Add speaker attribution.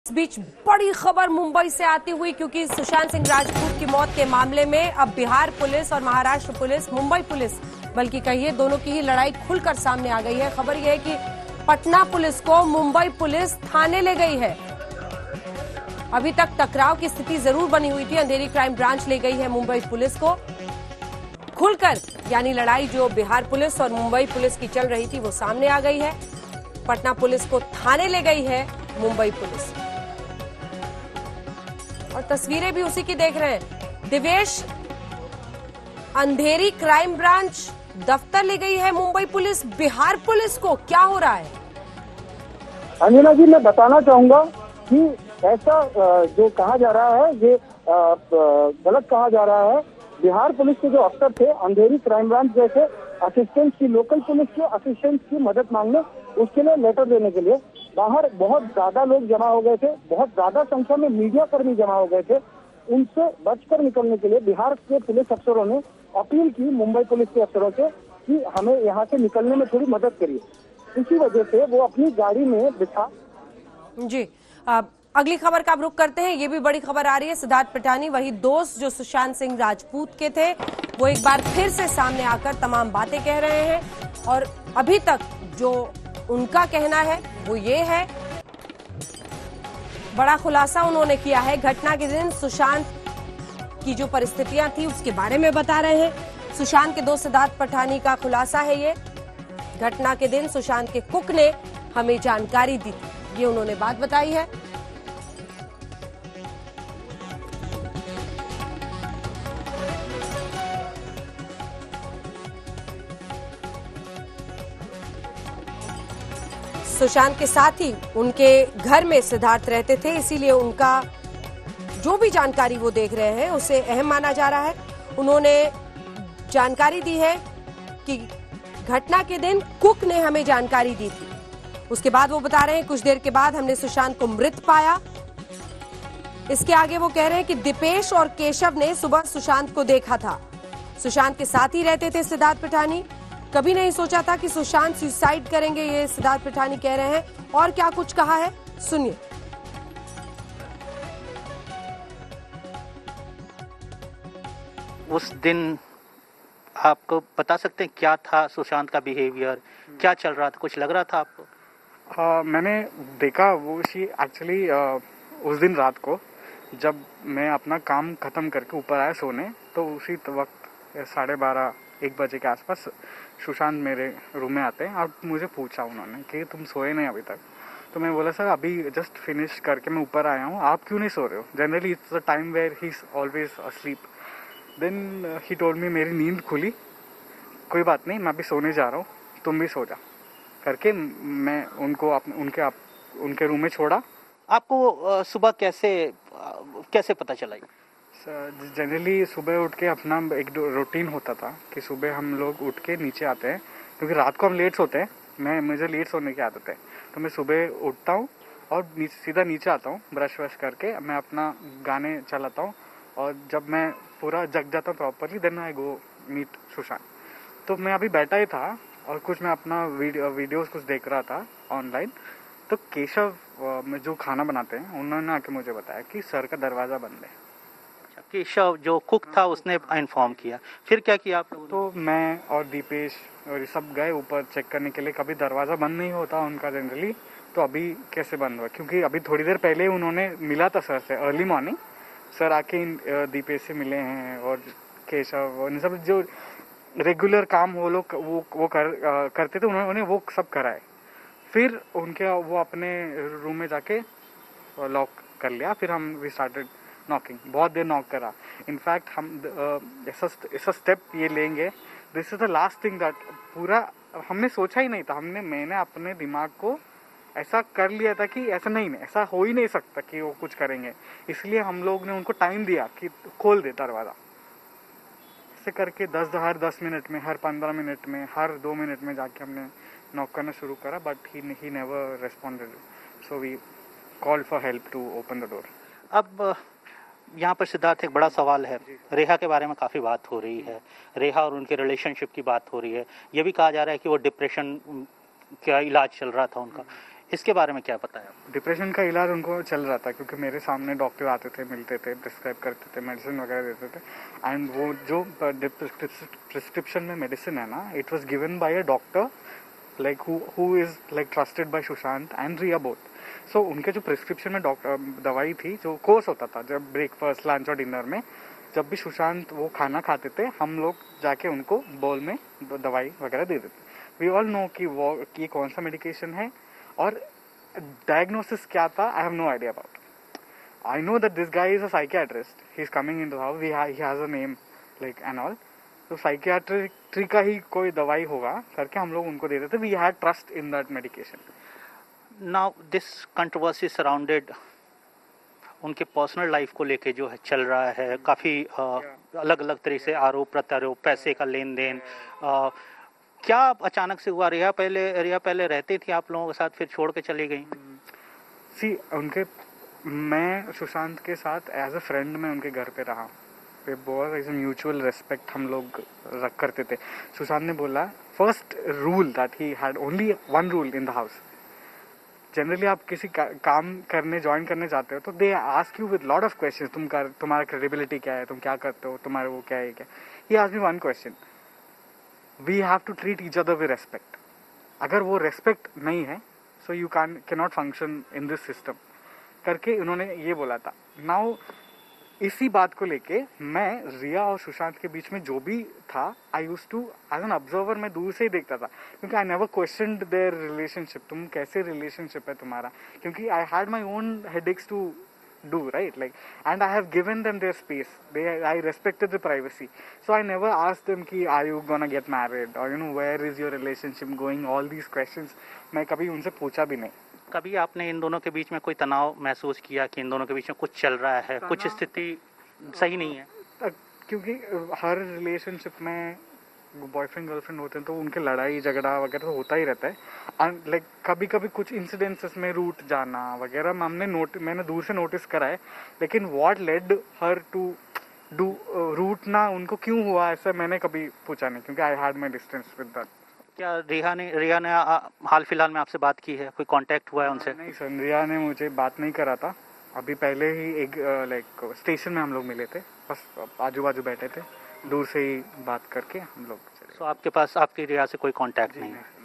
Speaker 1: इस बीच बड़ी खबर मुंबई से आती हुई, क्योंकि सुशांत सिंह राजपूत की मौत के मामले में अब बिहार पुलिस और महाराष्ट्र पुलिस, मुंबई पुलिस बल्कि कहिए दोनों की ही लड़ाई खुलकर सामने आ गई है। खबर यह है कि पटना पुलिस को मुंबई पुलिस थाने ले गई है। अभी तक टकराव की स्थिति जरूर बनी हुई थी। अंधेरी क्राइम ब्रांच ले गई है मुंबई पुलिस को खुलकर, यानी लड़ाई जो बिहार पुलिस और मुंबई पुलिस की चल रही थी वो सामने आ गई है। पटना पुलिस को थाने ले गई है मुंबई पुलिस, और तस्वीरें भी उसी की देख रहे हैं। दिवेश, अंधेरी क्राइम ब्रांच दफ्तर ले गई है मुंबई पुलिस बिहार पुलिस को, क्या हो रहा है?
Speaker 2: अंजना जी, मैं बताना चाहूंगा कि ऐसा जो कहा जा रहा है ये गलत कहा जा रहा है। बिहार पुलिस के जो अफसर थे अंधेरी क्राइम ब्रांच जैसे असिस्टेंट की, लोकल पुलिस के असिस्टेंट की मदद मांगने, उसके लिए लेटर देने के लिए बाहर बहुत ज्यादा लोग जमा हो गए थे। बहुत ज्यादा संख्या में मीडिया कर्मी जमा हो गए थे। उनसे बचकर निकलने के लिए बिहार के पुलिस अफसरों ने अपील की मुंबई पुलिस के अफसरों से कि हमें यहाँ से निकलने में थोड़ी मदद करिए। इसी वजह से वो अपनी गाड़ी में बिठा।
Speaker 1: जी, अगली खबर का आप रुख करते हैं। ये भी बड़ी खबर आ रही है। सिद्धार्थ पिठानी, वही दोस्त जो सुशांत सिंह राजपूत के थे, वो एक बार फिर से सामने आकर तमाम बातें कह रहे हैं। और अभी तक जो उनका कहना है वो ये है, बड़ा खुलासा उन्होंने किया है। घटना के दिन सुशांत की जो परिस्थितियां थी उसके बारे में बता रहे हैं। सुशांत के दोस्त सिद्धार्थ पिठानी का खुलासा है ये। घटना के दिन सुशांत के कुक ने हमें जानकारी दी थी, ये उन्होंने बात बताई है। सुशांत के साथ ही उनके घर में सिद्धार्थ रहते थे, इसीलिए उनका जो भी जानकारी वो देख रहे हैं उसे अहम माना जा रहा है। उन्होंने जानकारी दी है कि घटना के दिन कुक ने हमें जानकारी दी थी। उसके बाद वो बता रहे हैं कुछ देर के बाद हमने सुशांत को मृत पाया। इसके आगे वो कह रहे हैं कि दीपेश और केशव ने सुबह सुशांत को देखा था। सुशांत के साथ ही रहते थे सिद्धार्थ पिठानी। कभी नहीं सोचा था कि सुशांत सुसाइड करेंगे, ये सिद्धार्थ पिठानी कह रहे हैं। और क्या कुछ कहा है, सुनिए।
Speaker 3: उस दिन आपको बता सकते हैं क्या था सुशांत का बिहेवियर, क्या चल रहा था, कुछ लग रहा था आपको?
Speaker 4: मैंने देखा वो एक्चुअली उस दिन रात को जब मैं अपना काम खत्म करके ऊपर आया सोने, तो उसी वक्त 12:30-1 बजे के आसपास सुशांत मेरे रूम में आते हैं और मुझे पूछा उन्होंने कि तुम सोए नहीं अभी तक। तो मैं बोला सर अभी जस्ट फिनिश करके मैं ऊपर आया हूँ, आप क्यों नहीं सो रहे हो? Generally it's the time where he is always asleep. Then he told me मेरी नींद खुली, कोई बात नहीं मैं अभी सोने जा रहा हूँ, तुम भी सो जा करके मैं उनको उनके रूम में छोड़ा।
Speaker 3: आपको सुबह कैसे पता चला?
Speaker 4: जनरली सुबह उठ के अपना एक रूटीन होता था कि सुबह हम लोग उठ के नीचे आते हैं, क्योंकि रात को हम लेट सोते हैं। मुझे लेट सोने की आदत है, तो मैं सुबह उठता हूँ और सीधा नीचे आता हूँ, ब्रश वश करके मैं अपना गाने चलाता हूँ, और जब मैं पूरा जग जाता हूँ properly, then I go meet Sushant. तो मैं अभी बैठा ही था और कुछ मैं अपना वीडियोस कुछ देख रहा था ऑनलाइन, तो केशव में जो खाना बनाते हैं उन्होंने आके मुझे बताया कि सर का दरवाज़ा बंद है।
Speaker 3: केशव जो कुक था उसने इन्फॉर्म किया, फिर क्या किया आप लोगों ने?
Speaker 4: तो मैं और दीपेश और ये सब गए ऊपर चेक करने के लिए। कभी दरवाज़ा बंद नहीं होता उनका जनरली, तो अभी कैसे बंद हुआ? क्योंकि अभी थोड़ी देर पहले उन्होंने मिला था सर से, अर्ली मॉर्निंग सर आके दीपेश से मिले हैं, और केशव और सब जो रेगुलर काम वो लोग वो करते थे, उन्होंने वो सब कराए। फिर वो अपने रूम में जाके लॉक कर लिया। फिर वी स्टार्टेड नॉकिंग, बहुत देर नॉक करा। इनफैक्ट हम ऐसा स्टेप ये लेंगे, this is the last thing that पूरा हमने सोचा ही नहीं था। मैंने अपने दिमाग को ऐसा कर लिया था कि ऐसा हो ही नहीं सकता कि वो कुछ करेंगे, इसलिए हम लोग ने उनको टाइम दिया कि खोल दे दरवाज़ा। ऐसे करके हर 10 मिनट में, हर 15 मिनट में, हर 2 मिनट में जाके हमने नॉक करना शुरू करा, but he never responded, so we called for help to open the door.
Speaker 3: अब यहाँ पर सिद्धार्थ एक बड़ा सवाल है, रेखा के बारे में काफ़ी बात हो रही है, रेखा और उनके रिलेशनशिप की बात हो रही है। ये भी कहा जा रहा है कि वो डिप्रेशन का इलाज चल रहा था उनका। इसके बारे में क्या बताया?
Speaker 4: डिप्रेशन का इलाज उनको चल रहा था, क्योंकि मेरे सामने डॉक्टर आते थे, मिलते थे, प्रिस्क्राइब करते थे, मेडिसिन वगैरह देते थे। एंड वो जो प्रिस्क्रिप्शन में मेडिसिन है ना, it was given by a doctor like who is like trusted by Sushant and Rhea both. So उनके जो प्रिस्क्रिप्शन में दवाई थी, जो कोर्स होता था, जब ब्रेकफास्ट, लंच और डिनर में जब भी सुशांत वो खाना खाते थे, हम लोग जाके उनको बोल में दवाई वगैरह दे देते। वी ऑल नो कि कौन सा मेडिकेशन है और डायग्नोसिस क्या था, I have no idea about. I know that this guy is a psychiatrist, he is coming into the house, he has a name like and all. तो psychiatry का ही कोई दवाई होगा करके हम लोग उनको दे देते। We had trust in that medication.
Speaker 3: Now this controversy surrounded उनके पर्सनल लाइफ को लेके जो है चल रहा है, काफ़ी अलग अलग तरह से आरोप प्रत्यारोप, पैसे का लेन देन, क्या अचानक से हुआ? रिया पहले रहती थी आप लोगों के साथ, फिर छोड़ के चली गई?
Speaker 4: सी मैं सुशांत के साथ एज अ फ्रेंड में उनके घर पे रहा। पे बहुत एज अ म्यूचुअल रेस्पेक्ट हम लोग रख करते थे। सुशांत ने बोला, first rule that he had only one rule in the house. Generally आप किसी काम करने ज्वाइन करने जाते हो तो they ask you with lot of question, तुम्हारा क्रेडिबिलिटी क्या है, तुम क्या करते हो, तुम्हारा वो क्या है, क्या। He asked me one question, we have to treat each other with respect. अगर वो रेस्पेक्ट नहीं है, so you can not function in this system करके उन्होंने ये बोला था। नाउ इसी बात को लेके मैं रिया और सुशांत के बीच में जो भी था, I used to as an observer, मैं दूर से ही देखता था, क्योंकि I never questioned their relationship. तुम कैसे रिलेशनशिप है तुम्हारा, क्योंकि I had my own headaches to do, right? Like, and I have given them their space. I respected the privacy. So I never asked them ki, are you gonna get married, or where is your relationship going? All these questions मैं कभी उनसे पूछा भी नहीं।
Speaker 3: कभी आपने इन दोनों के बीच में कोई तनाव महसूस किया कि इन दोनों के बीच में कुछ चल रहा है, कुछ स्थिति सही नहीं है?
Speaker 4: क्योंकि हर रिलेशनशिप में बॉयफ्रेंड गर्लफ्रेंड होते हैं तो उनके लड़ाई झगड़ा वगैरह तो होता ही रहता है। एंड लाइक कभी कभी कुछ इंसिडेंसेस में रूट जाना वगैरह मैंने दूर से नोटिस करा है, लेकिन what led her to do route ना उनको क्यों हुआ ऐसा मैंने कभी पूछा नहीं, क्योंकि I had my distance with that.
Speaker 3: क्या रिया ने हाल फिलहाल में आपसे बात की है, कोई कांटेक्ट हुआ है उनसे?
Speaker 4: नहीं सर, रिया ने मुझे बात नहीं करा था। अभी पहले ही एक लाइक स्टेशन में हम लोग मिले थे, बस आजू बाजू बैठे थे, दूर से ही बात करके हम लोग।
Speaker 3: तो आपके पास आपकी रिया से कोई कांटेक्ट नहीं है?